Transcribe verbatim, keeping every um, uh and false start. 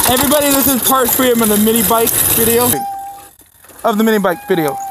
Everybody, this is part three of the mini bike video. Of the mini bike video.